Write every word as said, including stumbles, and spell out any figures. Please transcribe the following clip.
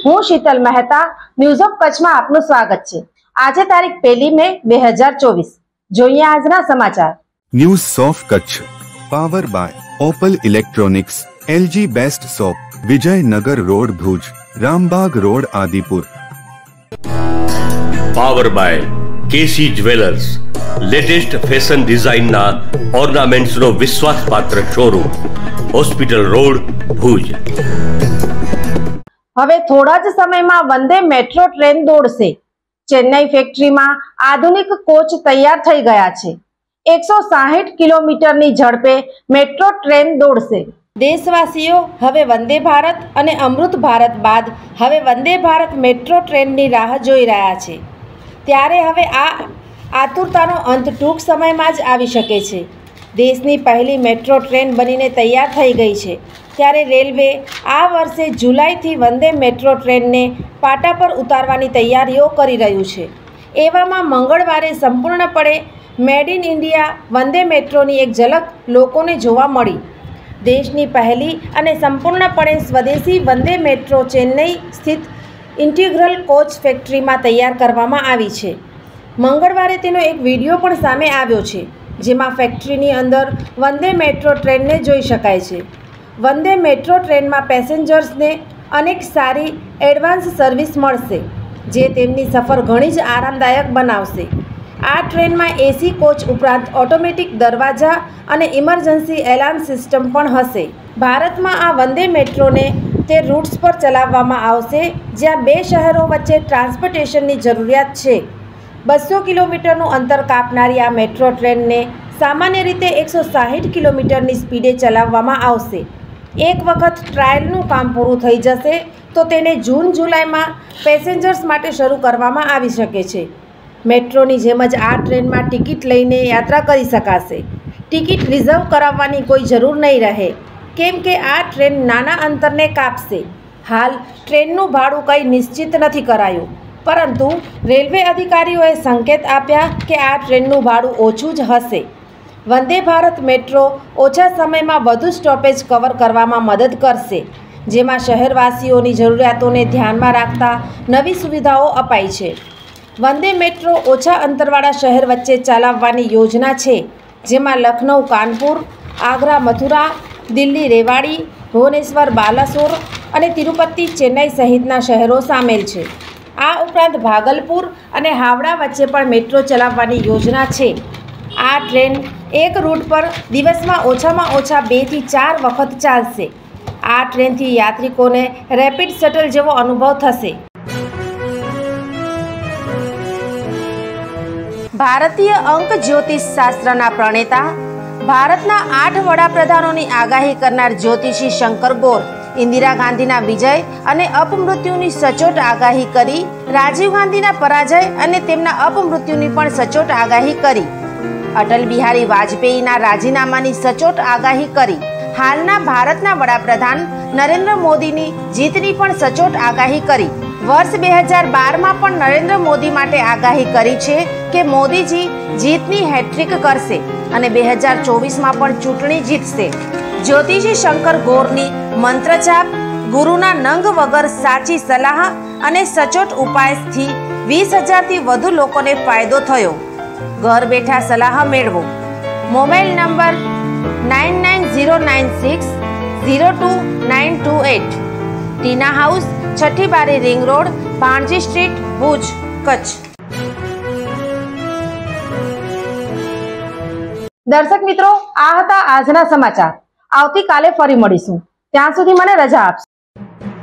હું Sheetal Mehta news of કચ્છમાં આપનું સ્વાગત છે। આજે તારીખ પહેલી મે બે હજાર ચોવીસ। જોઈએ આજના સમાચાર। News of Kutch power by Opal electronics, LG best shop, Vijaynagar road Bhuj, Rambagh road Adipur. Power by KC jewellers, latest fashion ડિઝાઇનના ઓર્નામેન્ટ્સનો વિશ્વાસપાત્ર શોરૂમ, હોસ્પિટલ રોડ ભુજ। હવે થોડા જ સમયમાં વંદે મેટ્રો ટ્રેન દોડશે। ચેન્નઈ ફેક્ટરીમાં આધુનિક કોચ તૈયાર થઈ ગયા છે। એકસો સાહીઠ કિલોમીટરની ઝડપે મેટ્રો ટ્રેન દોડશે। દેશવાસીઓ હવે વંદે ભારત અને અમૃત ભારત બાદ હવે વંદે ભારત મેટ્રો ટ્રેનની રાહ જોઈ રહ્યા છે। ત્યારે હવે આ આતુરતાનો અંત ટૂંક સમયમાં જ આવી શકે છે। દેશની પહેલી મેટ્રો ટ્રેન બનીને તૈયાર થઈ ગઈ છે। ત્યારે રેલવે આ વર્ષે જુલાઈથી વંદે મેટ્રો ટ્રેનને પાટા પર ઉતારવાની તૈયારીઓ કરી રહ્યું છે। એવામાં મંગળવારે સંપૂર્ણપણે મેડ ઇન ઇન્ડિયા વંદે મેટ્રોની એક ઝલક લોકોને જોવા મળી। દેશની પહેલી અને સંપૂર્ણપણે સ્વદેશી વંદે મેટ્રો ચેન્નઈ સ્થિત ઇન્ટિગ્રલ કોચ ફેક્ટરીમાં તૈયાર કરવામાં આવી છે। મંગળવારે તેનો એક વિડીયો પણ સામે આવ્યો છે, જેમાં ફેક્ટરીની અંદર વંદે મેટ્રો ટ્રેનને જોઈ શકાય છે। વંદે મેટ્રો ટ્રેનમાં પેસેન્જર્સને અનેક સારી એડવાન્સ સર્વિસ મળશે, જે તેમની સફર ઘણી જ આરામદાયક બનાવશે। આ ટ્રેનમાં એસી કોચ ઉપરાંત ઓટોમેટિક દરવાજા અને ઇમરજન્સી એલાર્મ સિસ્ટમ પણ હશે। ભારતમાં આ વંદે મેટ્રોને તે રૂટ્સ પર ચલાવવામાં આવશે જ્યાં બે શહેરો વચ્ચે ટ્રાન્સપોર્ટેશનની જરૂરિયાત છે। બસો કિલોમીટરનું અંતર કાપનારી આ મેટ્રો ટ્રેનને સામાન્ય રીતે એકસો સાહીઠ કિલોમીટરની સ્પીડે ચલાવવામાં આવશે। એક વખત ટ્રાયલનું કામ પૂરું થઈ જશે તો તેને જૂન જુલાઈમાં પેસેન્જર્સ માટે શરૂ કરવામાં આવી શકે છે। મેટ્રોની જેમ જ આ ટ્રેનમાં ટિકિટ લઈને યાત્રા કરી શકાશે। ટિકિટ રિઝર્વ કરાવવાની કોઈ જરૂર નહીં રહે, કેમ કે આ ટ્રેન નાના અંતરને કાપશે। હાલ ટ્રેનનું ભાડું કંઈ નિશ્ચિત નથી કરાયું, પરંતુ રેલવે અધિકારીઓએ સંકેત આપ્યા કે આ ટ્રેનનું ભાડું ઓછું જ હશે। વંદે ભારત મેટ્રો ઓછા સમયમાં વધુ સ્ટોપેજ કવર કરવામાં મદદ કરશે, જેમાં શહેરવાસીઓની જરૂરિયાતોને ધ્યાનમાં રાખતા નવી સુવિધાઓ અપાઈ છે। વંદે મેટ્રો ઓછા અંતરવાળા શહેર વચ્ચે ચલાવવાની યોજના છે, જેમાં લખનઉ કાનપુર, આગ્રા મથુરા, દિલ્હી રેવાડી, ભુવનેશ્વર બાલાસોર અને તિરુપતિ ચેન્નઈ સહિતના શહેરો સામેલ છે। આ ઉપરાંત ભાગલપુર અને હાવડા વચ્ચે પણ મેટ્રો ચલાવવાની યોજના છે। આ ટ્રેન એક રૂટ પર દિવસમાં ઓછામાં ઓછા બેથી ચાર વખત ચાલશે। આ ટ્રેનથી યાત્રિકોને રેપિડ શટલ જેવો અનુભવ થશે। ભારતીય અંક જ્યોતિષ શાસ્ત્રના પ્રણેતા, ભારતના આઠ વડાપ્રધાનોની આગાહી કરનાર જ્યોતિષી શંકર ગોર ઇન્દિરા ગાંધીના વિજય અને અપમૃત્યુની સચોટ આગાહી કરી, રાજીવ ગાંધીના પરાજય અને તેમના અપમૃત્યુની પણ સચોટ આગાહી કરી, અટલ બિહારી વાજપેયીના રાજીનામાની સચોટ આગાહી કરી, હાલના ભારતના વડાપ્રધાન નરેન્દ્ર મોદીની જીતની પણ સચોટ આગાહી કરી। વર્ષ બે હજાર બારમાં પણ નરેન્દ્ર મોદી માટે આગાહી કરી છે કે મોદીજી જીતની હેટ્રિક કરશે અને બે હજાર ચોવીસમાં પણ ચૂંટણી જીતશે। જ્યોતિષી શંકર ગોરની મંત્રજાપ, ગુરુના નંગ વગર સાચી સલાહ અને સચોટ ઉપાયથી વીસ હજારથી વધુ લોકોને ફાયદો થયો। ઘર બેઠા સલાહ મેળવો। Mobile number nine nine zero nine six zero two nine two eight, Tina house, Chhathi Bari ring road, Bhanji street, Bhuj, Kutch. દર્શક મિત્રો, આ હતા આજના સમાચાર। આવતીકાલે ફરી મળીશું, ત્યાં સુધી મને રજા આપશો।